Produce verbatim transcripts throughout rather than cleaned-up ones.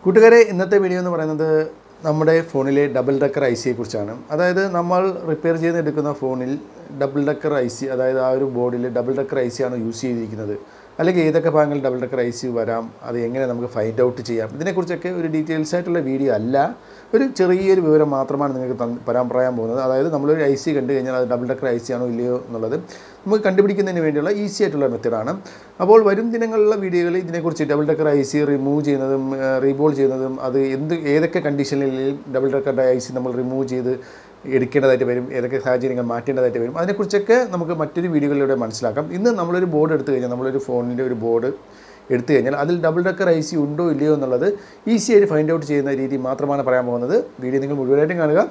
കൂട്ടുകാരെ ഇന്നത്തെ വീഡിയോ എന്ന് പറയുന്നത് നമ്മുടെ ഫോണിലെ ഡബിൾ ഡക്കർ ഐ സിയെ കുറിച്ചാണ്. അതായത് നമ്മൾ റിപ്പയർ ചെയ്തെടുക്കുന്ന ഫോണിൽ ഡബിൾ ഡക്കർ ഐ സി, അതായത് ആ ഒരു ബോർഡിൽ ഡബിൾ ഡക്കർ ഐ സി ആണ് യൂസ് ചെയ്തിരിക്കുന്നത്, അല്ലെങ്കിൽ ഏതൊക്കെ ഭാഗങ്ങളിൽ ഡബിൾ ഡക്കർ ഐ സി വരാം, അത് എങ്ങനെ നമുക്ക് ഫൈൻഡ് ഔട്ട് ചെയ്യാം, ഇതിനെക്കുറിച്ചൊക്കെ ഒരു ഡീറ്റെയിൽസ് ആയിട്ടുള്ള വീഡിയോ അല്ല, ഒരു ചെറിയൊരു വിവരം മാത്രമാണ് നിങ്ങൾക്ക് തരാൻ പറയാൻ പോകുന്നത്. അതായത് നമ്മളൊരു ഐ സി കണ്ടു കഴിഞ്ഞാൽ അത് ഡബിൾ ഡക്കർ ഐ സി ആണോ ഇല്ലയോ എന്നുള്ളത് നമുക്ക് കണ്ടുപിടിക്കുന്നതിന് വേണ്ടിയുള്ള ഈസി ആയിട്ടുള്ള മെത്തേഡാണ്. അപ്പോൾ വരും ദിനങ്ങളിലുള്ള വീഡിയോകളിൽ ഇതിനെക്കുറിച്ച് double decker I C remove ചെയ്യുന്നതും റീബോൾ ചെയ്യുന്നതും, അത് എന്ത് ഏതൊക്കെ കണ്ടീഷനിൽ ഡബിൾ ഡക്കർ ഐ സി നമ്മൾ റിമൂവ് ചെയ്ത് എടുക്കേണ്ടതായിട്ട് വരും, ഏതൊക്കെ സാഹചര്യങ്ങൾ മാറ്റേണ്ടതായിട്ട് വരും, അതിനെക്കുറിച്ചൊക്കെ നമുക്ക് മറ്റൊരു വീഡിയോകളിലൂടെ മനസ്സിലാക്കാം. ഇന്ന് നമ്മളൊരു ബോർഡ് എടുത്തു കഴിഞ്ഞാൽ, നമ്മളൊരു ഫോണിൻ്റെ ഒരു ബോർഡ് എടുത്തു കഴിഞ്ഞാൽ അതിൽ ഡബിൾ ഡക്കർ ഐ സി ഉണ്ടോ ഇല്ലയോ എന്നുള്ളത് ഈസി ആയിട്ട് ഫൈൻഡ് ഔട്ട് ചെയ്യുന്ന രീതി മാത്രമാണ് പറയാൻ പോകുന്നത്. വീഡിയോ നിങ്ങൾ മുഴുവനായിട്ടും കാണുക.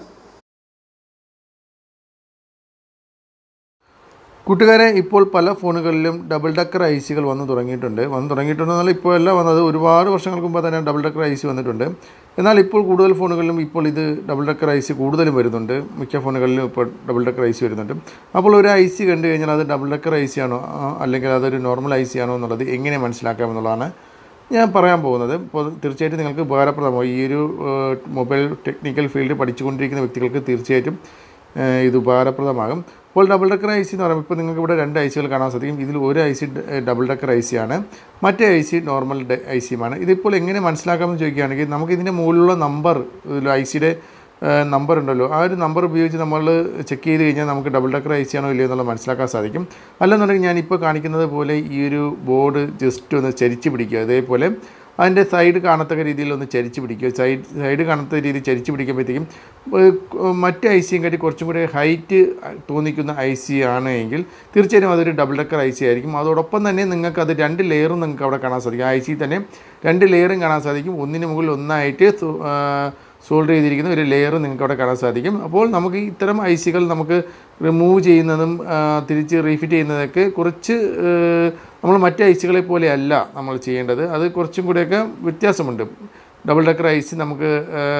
കൂട്ടുകാരെ, ഇപ്പോൾ പല ഫോണുകളിലും ഡബിൾ ഡക്കർ ഐ സികൾ വന്ന് തുടങ്ങിയിട്ടുണ്ട്. വന്ന് തുടങ്ങിയിട്ടുണ്ടെന്നാൽ ഇപ്പോൾ എല്ലാം വന്നത് ഒരുപാട് വർഷങ്ങൾക്ക് മുമ്പ് തന്നെ ഡബിൾ ഡക്കർ ഐ സി വന്നിട്ടുണ്ട്. എന്നാൽ ഇപ്പോൾ കൂടുതൽ ഫോണുകളിലും ഇപ്പോൾ ഇത് ഡബിൾ ഡക്കർ ഐ സി കൂടുതലും വരുന്നുണ്ട്. മിക്ക ഫോണുകളിലും ഇപ്പോൾ ഡബിൾ ഡക്കർ ഐ സി വരുന്നുണ്ട്. അപ്പോൾ ഒരു ഐ സി കണ്ടു കഴിഞ്ഞാൽ അത് ഡബിൾ ഡക്കർ ഐ സി ആണോ അല്ലെങ്കിൽ അതൊരു നോർമൽ ഐ സി ആണോ എന്നുള്ളത് എങ്ങനെ മനസ്സിലാക്കാമെന്നുള്ളതാണ് ഞാൻ പറയാൻ പോകുന്നത്. അപ്പോൾ തീർച്ചയായിട്ടും നിങ്ങൾക്ക് ഉപകാരപ്രദമാവും. ഈ ഒരു മൊബൈൽ ടെക്നിക്കൽ ഫീൽഡ് പഠിച്ചുകൊണ്ടിരിക്കുന്ന വ്യക്തികൾക്ക് തീർച്ചയായിട്ടും ഇത് ഉപകാരപ്രദമാകും. ഇപ്പോൾ ഡബിൾ ഡക്കർ ഐ സി എന്ന് പറയുമ്പോൾ ഇപ്പോൾ നിങ്ങൾക്ക് ഇവിടെ രണ്ട് ഐ സികൾ കാണാൻ സാധിക്കും. ഇതിൽ ഒരു I C double decker I C ആണ്, മറ്റേ ഐ സി നോർമൽ ഐ സിയുമാണ്. ഇതിപ്പോൾ എങ്ങനെ മനസ്സിലാക്കാമെന്ന് ചോദിക്കുകയാണെങ്കിൽ, നമുക്ക് ഇതിൻ്റെ മുകളിലുള്ള നമ്പർ, ഐ സിയുടെ നമ്പർ ഉണ്ടല്ലോ, ആ ഒരു നമ്പർ ഉപയോഗിച്ച് നമ്മൾ ചെക്ക് ചെയ്ത് കഴിഞ്ഞാൽ നമുക്ക് ഡബിൾ ഡക്കർ ഐ സി ആണോ ഇല്ലയോ എന്നുള്ളത് മനസ്സിലാക്കാൻ സാധിക്കും. അല്ലെന്നുണ്ടെങ്കിൽ ഞാനിപ്പോൾ കാണിക്കുന്നത് പോലെ ഈ ഒരു ബോർഡ് ജസ്റ്റ് ഒന്ന് ചരിച്ച് പിടിക്കുക, അതേപോലെ അതിൻ്റെ സൈഡ് കാണത്തക്ക രീതിയിൽ ഒന്ന് ചരിച്ച് പിടിക്കുക. സൈഡ് സൈഡ് കാണത്ത രീതിയിൽ ചരിച്ച് പിടിക്കുമ്പോഴത്തേക്കും മറ്റ് ഐ സിയും കാട്ടി കുറച്ചും കൂടി ഹൈറ്റ് തോന്നിക്കുന്ന ഐ സി ആണ് എങ്കിൽ തീർച്ചയായും അതൊരു ഡബിൾ ഡക്കർ ഐ സി ആയിരിക്കും. അതോടൊപ്പം തന്നെ നിങ്ങൾക്ക് അത് രണ്ട് ലെയറും നിങ്ങൾക്ക് അവിടെ കാണാൻ സാധിക്കും. ഐ സി തന്നെ രണ്ട് ലെയറും കാണാൻ സാധിക്കും. ഒന്നിന് മുകളിൽ ഒന്നായിട്ട് സോൾഡർ ചെയ്തിരിക്കുന്ന ഒരു ലെയർ നിങ്ങൾക്ക് അവിടെ കാണാൻ സാധിക്കും. അപ്പോൾ നമുക്ക് ഇത്തരം ഐ സികൾ നമുക്ക് റിമൂവ് ചെയ്യുന്നതും തിരിച്ച് റീഫിറ്റ് ചെയ്യുന്നതൊക്കെ കുറച്ച് നമ്മൾ മറ്റ് ഐ സികളെ പോലെ അല്ല നമ്മൾ ചെയ്യേണ്ടത്. അത് കുറച്ചും കൂടെയൊക്കെ വ്യത്യാസമുണ്ട്. ഡബിൾ ഡക്കർ ഐ സി നമുക്ക്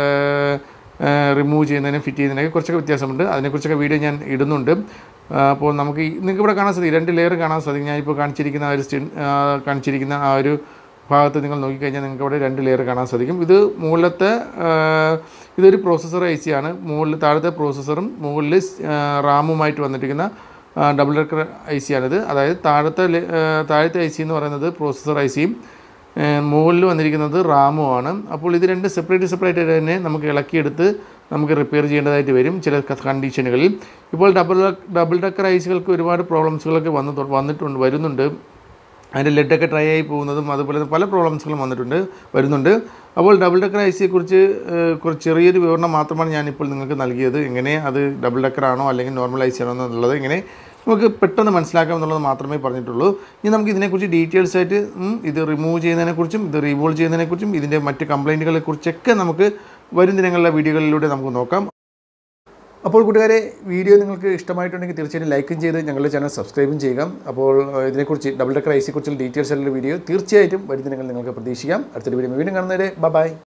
റിമൂവ് ചെയ്യുന്നതിനും ഫിറ്റ് ചെയ്യുന്നതിനൊക്കെ കുറച്ചൊക്കെ വ്യത്യാസമുണ്ട്. അതിനെക്കുറിച്ചൊക്കെ വീഡിയോ ഞാൻ ഇടുന്നുണ്ട്. അപ്പോൾ നമുക്ക് നിങ്ങൾക്ക് ഇവിടെ കാണാൻ സാധിക്കും, രണ്ട് ലെയർ കാണാൻ സാധിക്കും. ഞാനിപ്പോൾ കാണിച്ചിരിക്കുന്ന ആ ഒരു സ്റ്റിൻ കാണിച്ചിരിക്കുന്ന ആ ഒരു ഭാഗത്ത് നിങ്ങൾ നോക്കിക്കഴിഞ്ഞാൽ നിങ്ങൾക്ക് അവിടെ രണ്ട് ലെയർ കാണാൻ സാധിക്കും. ഇത് മുകളിലത്തെ ഇതൊരു പ്രോസസ്സർ ഐ സി ആണ്. മുകളിൽ താഴത്തെ പ്രോസസ്സറും മുകളിൽ റാമുമായിട്ട് വന്നിരിക്കുന്ന ഡബിൾ ഡക്കർ ഐ സി ആണിത്. അതായത് താഴത്തെ താഴത്തെ ഐ സി എന്ന് പറയുന്നത് പ്രോസസ്സർ ഐ സിയും മുകളിൽ വന്നിരിക്കുന്നത് റാമുമാണ്. അപ്പോൾ ഇത് രണ്ട് സെപ്പറേറ്റ് സെപ്പറേറ്റ് തന്നെ നമുക്ക് ഇളക്കിയെടുത്ത് നമുക്ക് റിപ്പയർ ചെയ്യേണ്ടതായിട്ട് വരും ചില കണ്ടീഷനുകളിൽ. ഇപ്പോൾ ഡബിൾ ഡബിൾ ഡക്കർ ഐ സികൾക്ക് ഒരുപാട് പ്രോബ്ലംസുകളൊക്കെ വന്ന് വന്നിട്ടുണ്ട് വരുന്നുണ്ട്. അതിൻ്റെ ലെഡൊക്കെ ഡ്രൈ ആയി പോകുന്നതും അതുപോലെ പല പ്രോബ്ലംസുകളും വന്നിട്ടുണ്ട് വരുന്നുണ്ട്. അപ്പോൾ ഡബിൾ ഡക്കർ ഐ സിയെക്കുറിച്ച് കുറച്ച് ചെറിയൊരു വിവരണം മാത്രമാണ് ഞാനിപ്പോൾ നിങ്ങൾക്ക് നൽകിയത്. എങ്ങനെ അത് ഡബിൾ ഡക്കർ ആണോ അല്ലെങ്കിൽ നോർമൽ ഐ സി ആണോ എന്നുള്ളത് എങ്ങനെ നമുക്ക് പെട്ടെന്ന് മനസ്സിലാക്കാം എന്നുള്ളത് മാത്രമേ പറഞ്ഞിട്ടുള്ളൂ. ഇനി നമുക്ക് ഇതിനെക്കുറിച്ച് ഡീറ്റെയിൽസ് ആയിട്ട് ഇത് റിമൂവ് ചെയ്യുന്നതിനെക്കുറിച്ചും ഇത് റീബോൾ ചെയ്യുന്നതിനെക്കുറിച്ചും ഇതിൻ്റെ മറ്റ് കംപ്ലയിൻറ്റുകളെ കുറിച്ചൊക്കെ നമുക്ക് വരും ദിനങ്ങളിലെ വീഡിയോകളിലൂടെ നമുക്ക് നോക്കാം. അപ്പോൾ കൂട്ടുകാരെ, വീഡിയോ നിങ്ങൾക്ക് ഇഷ്ടമായിട്ടുണ്ടെങ്കിൽ തീർച്ചയായും ലൈക്കും ചെയ്ത് ഞങ്ങളുടെ ചാനൽ സബ്സ്ക്രൈബും ചെയ്യുക. അപ്പോൾ ഇതിനെക്കുറിച്ച് ഡബിൾ ഡക്കർ ഐ സിയെക്കുറിച്ചുള്ള ഡീറ്റെയിൽസ് ആയിട്ടുള്ള വീഡിയോ തീർച്ചയായിട്ടും വരും ദിനങ്ങളിൽ നിങ്ങൾക്ക് പ്രതീക്ഷിക്കാം. അടുത്തൊരു വീഡിയോ വീണ്ടും കാണുന്നവരെ ബൈ.